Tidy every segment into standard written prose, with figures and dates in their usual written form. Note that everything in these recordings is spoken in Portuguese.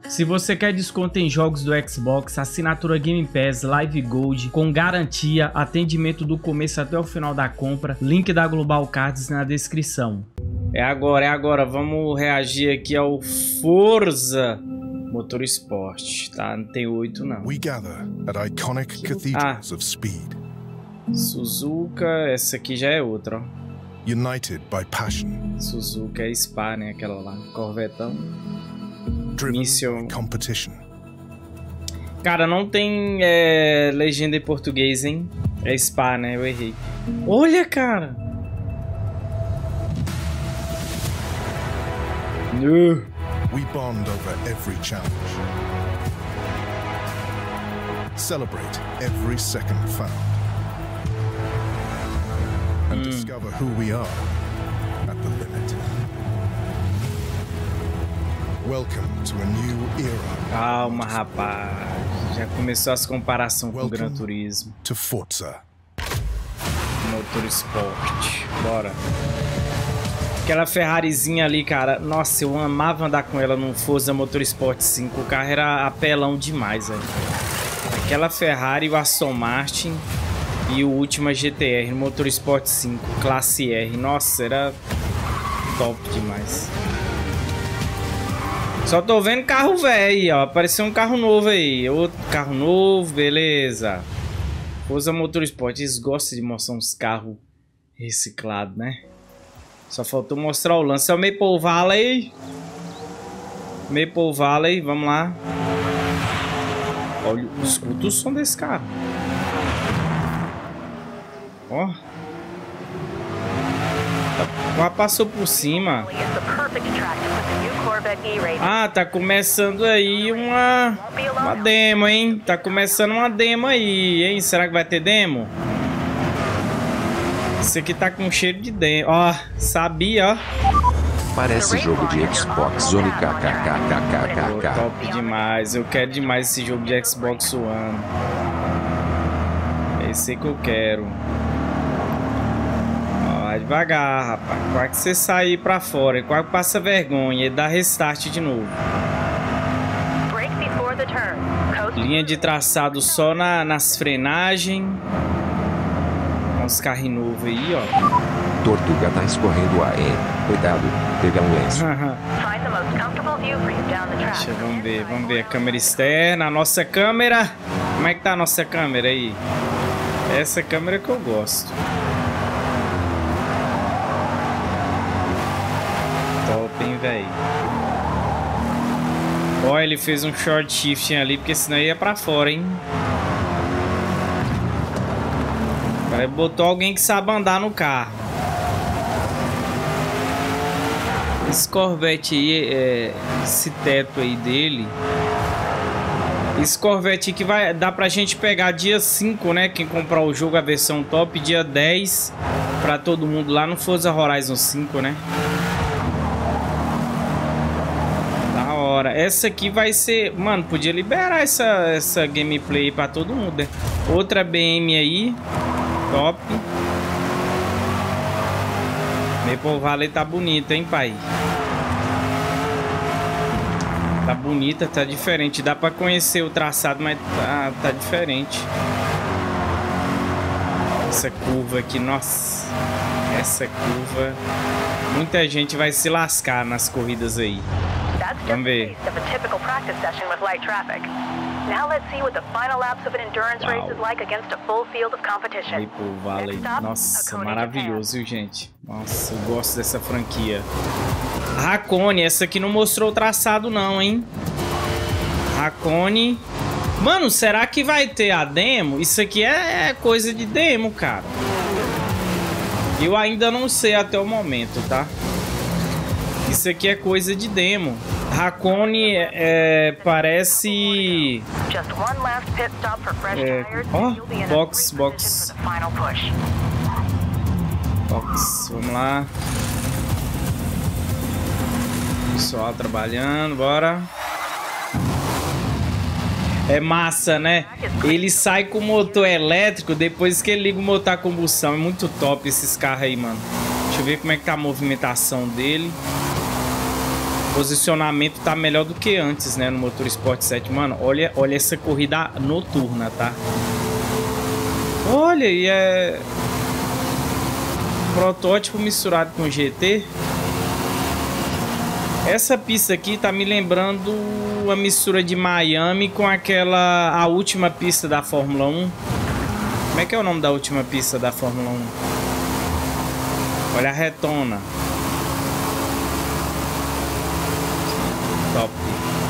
Se você quer desconto em jogos do Xbox, assinatura Game Pass, Live Gold, com garantia, atendimento do começo até o final da compra, link da Global Cards na descrição. É agora, vamos reagir aqui ao Forza Motorsport, tá? Não tem 8 não. We gather at iconic cathedrals of speed. Suzuka, essa aqui já é outra, ó. United by passion. Suzuka é Spa, né? Aquela lá, Corvetão. Driven Mission. by competition. Cara, não tem legenda em português, hein? É Spa, né? Eu errei. Olha, cara! We bond over every challenge. Celebrate every second found. And discover who we are at the limit. Welcome to a new era. Calma, rapaz. Já começou as comparações com o Gran Turismo. To Forza. Motorsport. Bora. Aquela Ferrarizinha ali, cara. Nossa, eu amava andar com ela no Forza Motorsport 5. O carro era apelão demais, velho. Aquela Ferrari, o Aston Martin e o Ultima GTR no Motorsport 5, classe R. Nossa, era top demais. Só tô vendo carro velho, ó. Apareceu um carro novo aí. Outro carro novo, beleza. Forza Motorsport, eles gostam de mostrar uns carros reciclados, né? Só faltou mostrar o lance. É o Maple Valley. Maple Valley, vamos lá. Olha, escuta o som desse carro. Ó. Quase passou por cima. Ah, tá começando aí uma demo, hein? Tá começando uma demo aí, hein? Será que vai ter demo? Esse aqui tá com cheiro de demo. Ó, sabia, ó. Parece jogo de Xbox Zone kkkkkk. Top demais. Eu quero demais esse jogo de Xbox One. É esse que eu quero. Ó, vai devagar, rapaz. Quase que você sair pra fora. Quase passa vergonha e dá restart de novo. Linha de traçado só nas frenagens. Uns carrinhos novos aí, ó. Tortuga tá escorrendo a cuidado, pegar um lenço. Deixa, vamos ver a câmera externa, a nossa câmera. Como é que tá a nossa câmera aí? Essa câmera que eu gosto. Top, hein, velho. Ó, ele fez um short shifting ali, porque senão ia pra fora, hein. O cara botou alguém que sabe andar no carro. Esse Corvette aí, esse teto aí dele. Esse Corvette que vai dar pra gente pegar dia 5, né? Quem comprar o jogo, a versão top, dia 10 pra todo mundo lá no Forza Horizon 5, né? Da hora. Essa aqui vai ser... Mano, podia liberar essa gameplay pra todo mundo, né? Outra BM aí. Top. Maple Valley tá bonita, hein, pai? Tá bonita, tá diferente. Dá pra conhecer o traçado, mas tá diferente. Essa curva aqui, nossa. Essa curva. Muita gente vai se lascar nas corridas aí. Vamos ver. Now let's see what the final laps of an endurance race is like against a full field of competition. Maple Valley. Nossa, maravilhoso, viu, gente? Nossa, eu gosto dessa franquia. Hakone, essa aqui não mostrou o traçado não, hein? Hakone. Mano, será que vai ter a demo? Isso aqui é coisa de demo, cara. Eu ainda não sei até o momento, tá? Isso aqui é coisa de demo. Hakone parece... Ó, box. Box, vamos lá. Pessoal trabalhando, bora. É massa, né? Ele sai com o motor elétrico depois que ele liga o motor a combustão. É muito top esses carros aí, mano. Deixa eu ver como é que tá a movimentação dele. posicionamento tá melhor do que antes, né? No Motorsport 7. Mano, olha essa corrida noturna, tá? Olha, e é... protótipo misturado com GT. Essa pista aqui tá me lembrando a mistura de Miami com a última pista da Fórmula 1. Como é que é o nome da última pista da Fórmula 1? Olha a retona. Top.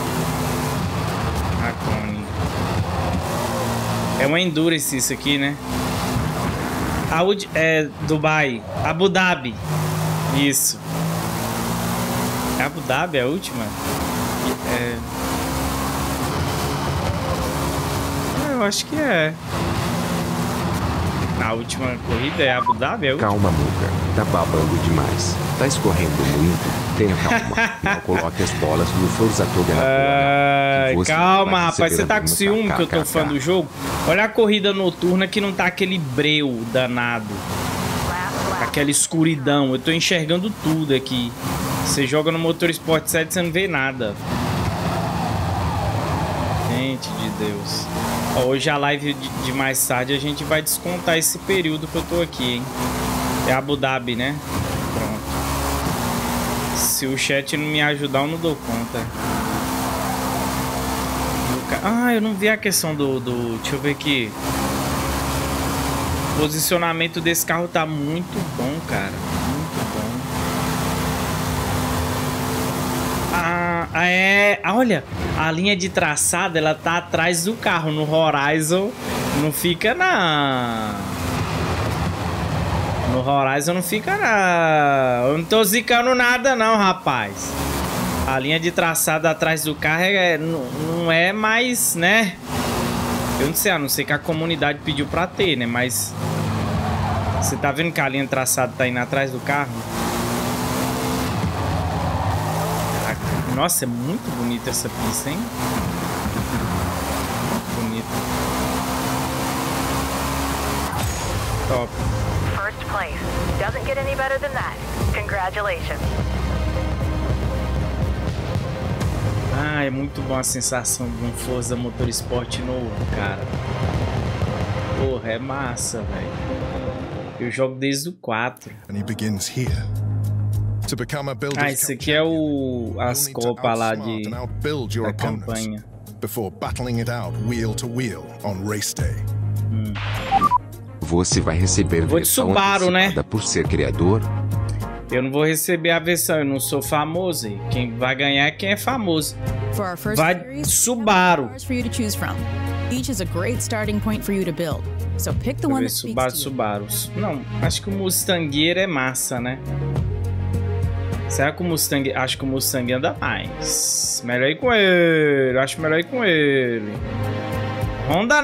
A Cone. É uma Endurance isso aqui, né? É Dubai. Abu Dhabi. Isso. É Abu Dhabi a última? Eu acho que é. A última corrida é Abu Dhabi? Calma, Muca. Tá babando demais. Tá escorrendo muito. Tenha calma. Não coloque as bolas no Forza toda calma, rapaz. Você tá com ciúme que eu tô fã do jogo? Olha a corrida noturna que não tá aquele breu danado. Aquela escuridão. Eu tô enxergando tudo aqui. Você joga no Motorsport 7 você não vê nada. Gente de Deus. Ó, hoje a live de mais tarde a gente vai descontar esse período que eu tô aqui, hein? É Abu Dhabi, né? Pronto. Se o chat não me ajudar, eu não dou conta. Ah, eu não vi a questão do... Deixa eu ver aqui. O posicionamento desse carro tá muito bom, cara. Muito bom. Olha, a linha de traçado, ela tá atrás do carro. No Horizon não fica no Horizon não fica eu não tô zicando nada não, rapaz. A linha de traçado atrás do carro não é mais, né? Eu não sei, a não ser que a comunidade pediu pra ter, né? Mas você tá vendo que a linha de traçado tá indo atrás do carro? Nossa, é muito bonita essa pista, hein? Muito bonita. Top. First place. Doesn't get any better than that. Congratulations. Ah, é muito bom a sensação de um Forza Motorsport novo, cara. Porra, é massa, velho. Eu jogo desde o 4. And he begins here. Esse aqui é as copas lá da campanha. Before battling it out wheel to wheel on race day. Você vai receber vou de Subaru, né? Por ser criador. Eu não vou receber a versão, eu não sou famoso. Quem vai ganhar é quem é famoso. Vai Subaru. Each is a great starting point for you to build. So pick the one that speaks to you. Subaru. Não, acho que o Mustangueiro é massa, né? Será que o Mustang... Acho que o Mustang anda mais. Melhor ir com ele. Acho melhor ir com ele. Honda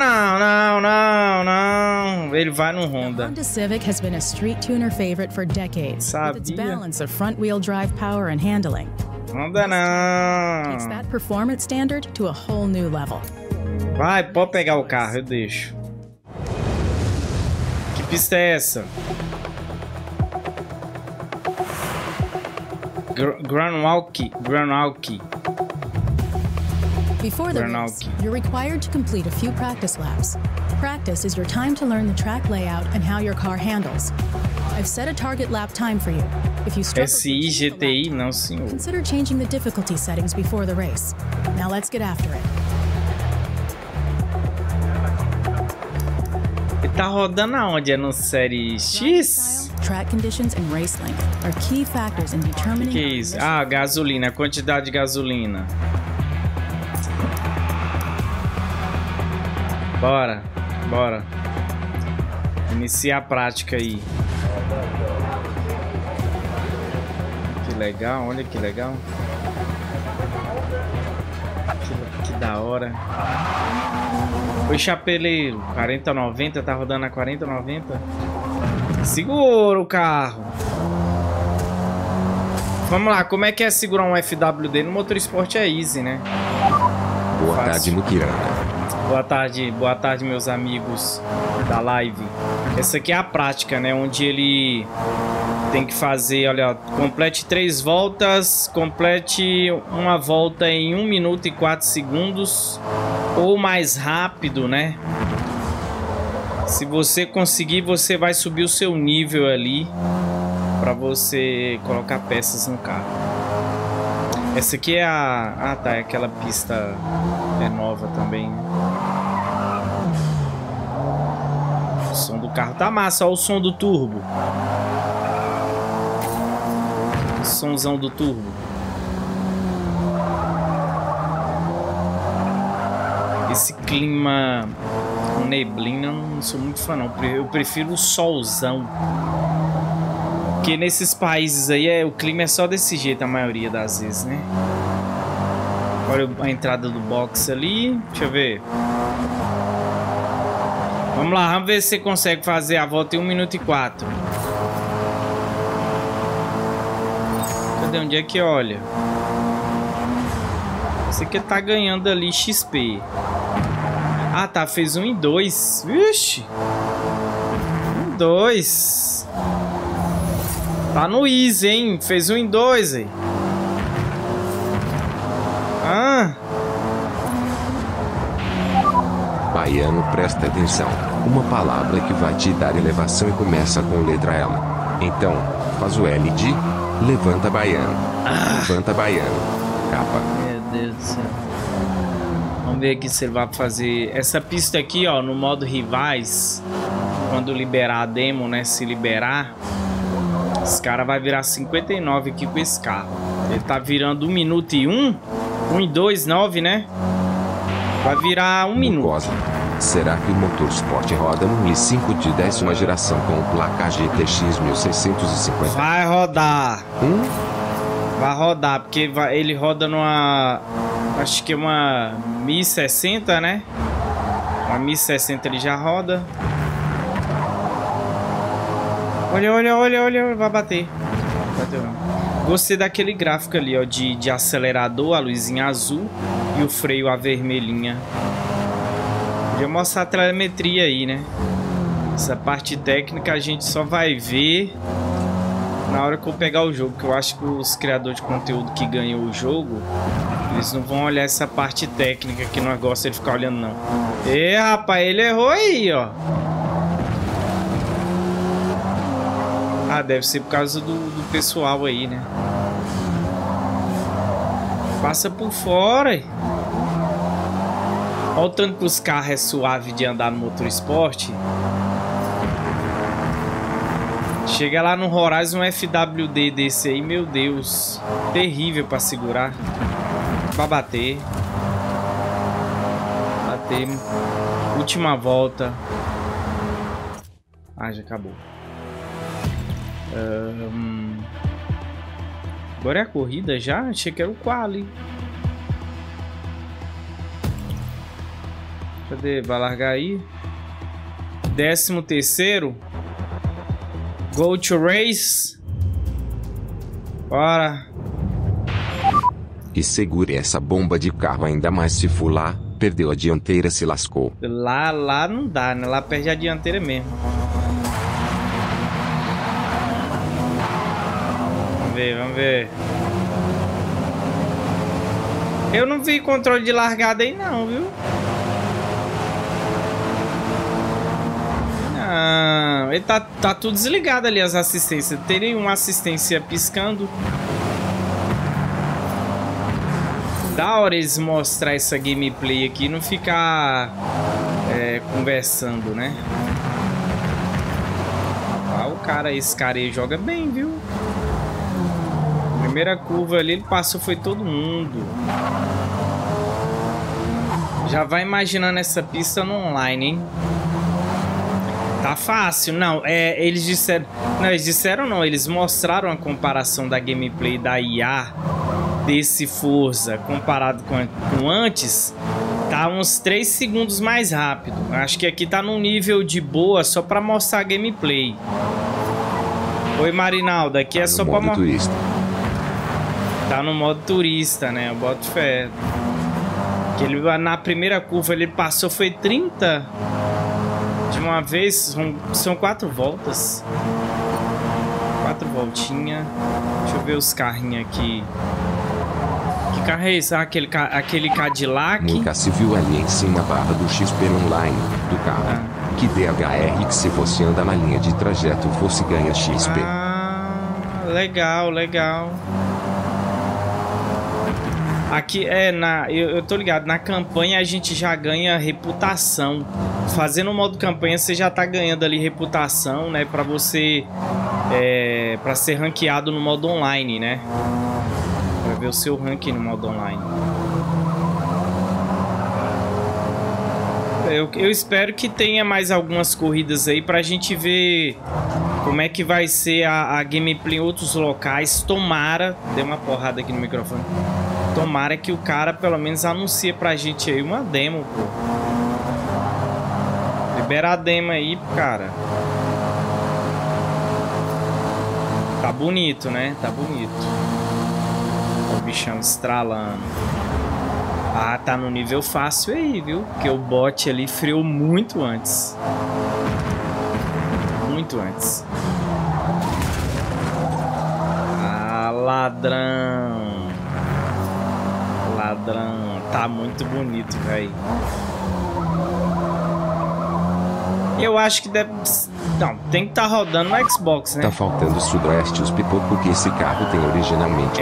não. Ele vai no Honda. The Honda Civic has been a street tuner favorite for decades. Sabia. With its balance of front-wheel drive power and handling. Honda não. Takes that performance standard to a whole new level. Vai, pode pegar o carro, eu deixo. Que pista é essa? Granwalk. Before the race, you're required to complete a few practice laps. Practice is your time to learn the track layout and how your car handles. I've set a target lap time for you. If you struggle SI GTI, não senhor. Consider changing the difficulty settings before the race. Now let's get after it. Ele tá rodando aonde? É no Série X? Track conditions and race length are key factors in determining. Que é isso? Ah, gasolina, quantidade de gasolina. Bora. Iniciar a prática aí. Que legal, olha que legal. Que da hora. Oi, chapeleiro. 40,90, tá rodando a 40,90. Segura o carro. Vamos lá, como é que é segurar um FWD no Motorsport? É easy, né? Boa tarde, Mukirana. Boa tarde, meus amigos da live. Essa aqui é a prática, né? Onde ele tem que fazer, olha, complete 3 voltas, complete uma volta em 1 minuto e 4 segundos ou mais rápido, né? Se você conseguir, você vai subir o seu nível ali para você colocar peças no carro. Essa aqui é a... Ah, tá, é aquela pista é nova também, né? O som do carro tá massa, olha o som do turbo. O somzão do turbo. Esse clima com neblina, eu não sou muito fã não. Eu prefiro o solzão. Porque nesses países aí o clima é só desse jeito a maioria das vezes, né? Olha a entrada do box ali. Deixa eu ver. Vamos lá, vamos ver se você consegue fazer a volta em 1 minuto e 4. Cadê? Onde é que olha? Esse aqui tá ganhando ali XP. Ah, tá. Fez 1 em 2. Vixe. 1 em 2. Tá no easy, hein? Fez 1 em 2, hein? Ah. Baiano, presta atenção. Uma palavra que vai te dar elevação e começa com letra L. Então, faz o L de levanta baiano. Levanta baiano. Capa. Meu Deus do céu. Vamos ver aqui se ele vai fazer essa pista aqui, ó, no modo rivais. Quando liberar a demo, né? Se liberar, esse cara vai virar 59 aqui com esse carro. Ele tá virando 1 minuto e 1. 1 em 2, 9, né? Vai virar 1 minuto. Será que o Motorsport roda no i5 de 10ª geração com placa GTX 1650? Vai rodar. Vai rodar, porque ele roda numa... Acho que é uma 1060, né? Uma 1060 ele já roda. Olha, vai bater. Bateu não. Gostei daquele gráfico ali, ó, de acelerador, a luzinha azul e o freio a vermelhinha. Podia mostrar a telemetria aí, né? Essa parte técnica a gente só vai ver na hora que eu pegar o jogo, que eu acho que os criadores de conteúdo que ganham o jogo, eles não vão olhar essa parte técnica que não gosta de ficar olhando, não. E rapaz, ele errou aí, ó. Ah, deve ser por causa do pessoal aí, né? Passa por fora. Olha o tanto que os carros é suave de andar no Motorsport. Chega lá no Horizon FWD desse aí, meu Deus. Terrível pra segurar. Pra bater. Bater. Última volta. Ah, já acabou. Agora é a corrida já? Achei que era o quali. Cadê? Vai largar aí. 13º. Go to race. Bora. E segure essa bomba de carro, ainda mais se fular. Perdeu a dianteira, se lascou. Lá não dá, né? Lá perde a dianteira mesmo. Vamos ver. Eu não vi controle de largada aí não, viu? Não, ele tá tudo desligado ali, as assistências. Tem uma assistência piscando. Da hora eles mostrar essa gameplay aqui, não ficar conversando, né? Ah, esse cara aí joga bem, viu? Primeira curva ali, ele passou, foi todo mundo. Já vai imaginando essa pista no online, hein? Tá fácil. Não, eles disseram... Não, eles disseram não. Eles mostraram a comparação da gameplay da IA desse Forza comparado com antes. Tá uns 3 segundos mais rápido. Acho que aqui tá num nível de boa só pra mostrar a gameplay. Oi, Marinaldo. Aqui é só pra mostrar. Tá no modo turista, né? Eu boto fé. Que ele, na primeira curva ele passou, foi 30 de uma vez. São 4 voltas. 4 voltinhas. Deixa eu ver os carrinhos aqui. Que carro é esse? Ah, aquele Cadillac. Nunca se viu ali em cima a barra do XP online do carro. Que DHR que se você anda na linha de trajeto você ganha XP. Legal, legal. Aqui eu tô ligado, na campanha a gente já ganha reputação. Fazendo o modo campanha você já tá ganhando ali reputação, né, pra você pra ser ranqueado no modo online, né? Pra ver o seu ranking no modo online. Eu espero que tenha mais algumas corridas aí pra gente ver como é que vai ser a gameplay em outros locais. Tomara, deu uma porrada aqui no microfone. Tomara que o cara pelo menos anuncie pra gente aí uma demo, pô. Libera a demo aí, cara. Tá bonito, né? Tá bonito. O bichão estralando. Ah, tá no nível fácil aí, viu? Porque o bot ali freou muito antes. Muito antes. Ah, ladrão. Ladrão. Tá muito bonito, velho. Eu acho que deve... Não, tem que estar rodando no Xbox, né? Tá faltando Sudoeste os pipocos que esse carro tem originalmente.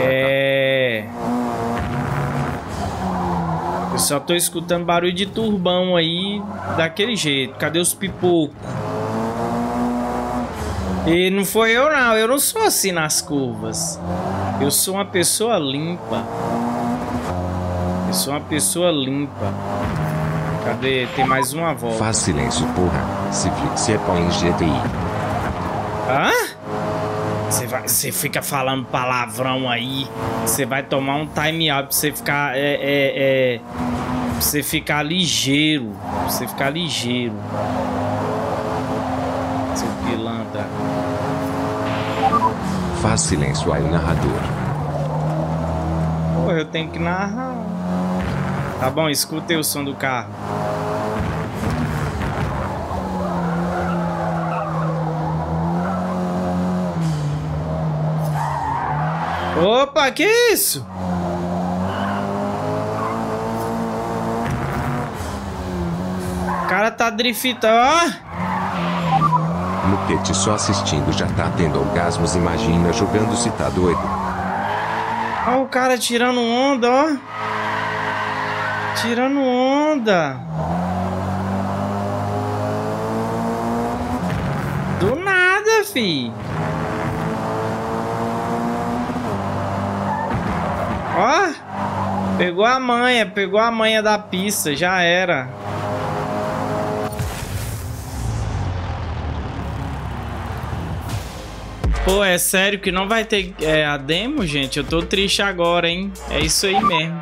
Eu só tô escutando barulho de turbão aí, daquele jeito. Cadê os pipocos? E não foi eu não, eu não sou assim nas curvas. Eu sou uma pessoa limpa. Eu sou uma pessoa limpa. Cadê? Tem mais uma volta. Faz silêncio, porra. Se é pau em GTI. Hã? Você fica falando palavrão aí. Você vai tomar um time out pra você ficar. Pra você ficar ligeiro. Pra você ficar ligeiro. Seu pilantra. Faz silêncio aí, narrador. Porra, eu tenho que narrar. Tá bom, escuta aí o som do carro. Opa, que isso? O cara tá driftando, ó. Muquete só assistindo já tá tendo orgasmos, imagina jogando se tá doido. Ó o cara tirando onda, ó. Tirando onda. Do nada, fi. Ó, pegou a manha da pista, já era. Pô, é sério que não vai ter a demo, gente? Eu tô triste agora, hein? É isso aí mesmo.